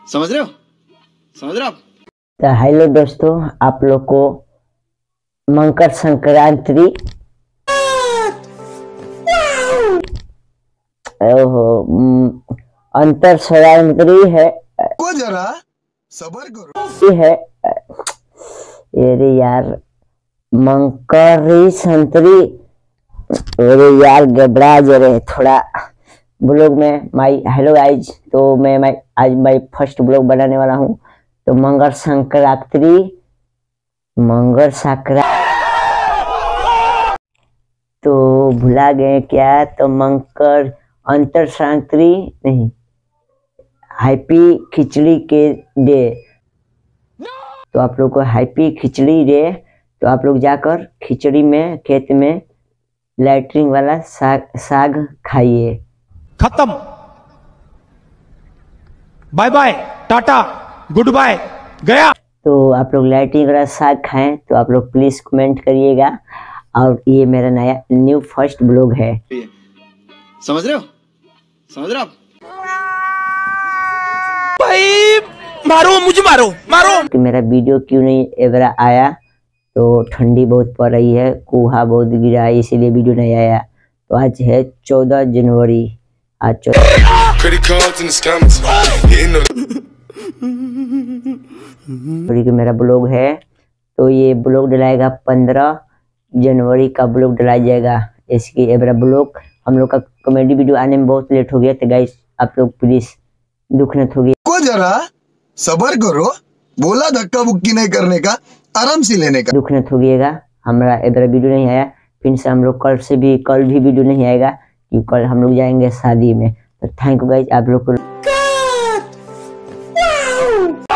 समझ रहे हो? समझ रहे हो आप? तो हेलो दोस्तों, आप लोग को मकर संक्रांति अंतर संक्रांति है को जरा सबर करो। है। अरे यार, मकर संतरी। अरे यार, घबरा जा रहे थोड़ा ब्लॉग में। माई हेलो गाइज, तो मैं आज माई फर्स्ट ब्लॉग बनाने वाला हूँ। तो मकर संक्रांति तो भुला गए क्या? तो मकर अंतर संक्रांति नहीं, हैप्पी खिचड़ी के डे। तो आप लोग को हैप्पी खिचड़ी डे। तो आप लोग जाकर खिचड़ी में खेत में लैट्रिन वाला साग खाइए। खत्म, bye bye, tata, goodbye, गया। तो आप लोग लैट्रिन वाला साग खाएं। तो आप लोग प्लीज कमेंट करिएगा। और ये मेरा न्यू फर्स्ट ब्लॉग है। समझ रहे हो? समझ रहे हो आप? भाई मारो, मुझे मारो मारो। कि मेरा वीडियो क्यों नहीं एवरा आया? तो ठंडी बहुत पड़ रही है, कुहा बहुत गिरा है, इसीलिए वीडियो नहीं आया। तो आज है 14 जनवरी। आज जनवरी का मेरा ब्लॉग है। तो ये ब्लॉग डलाएगा 15 जनवरी का ब्लॉग डलाया जाएगा। इसकी एवरा ब्लॉग हम लोग का कॉमेडी वीडियो आने में बहुत लेट हो गया। तो गाइस आप लोग प्लीज दुख न होगी, को जरा सबर करो। बोला धक्का बुक्की नहीं करने का, आराम से लेने का। दुख न होगिएगा। हमारा इधर वीडियो नहीं आया, फिर से हम लोग कल भी वीडियो नहीं आएगा, क्योंकि कल हम लोग जाएंगे शादी में। तो थैंक यू गाइस आप लोग को।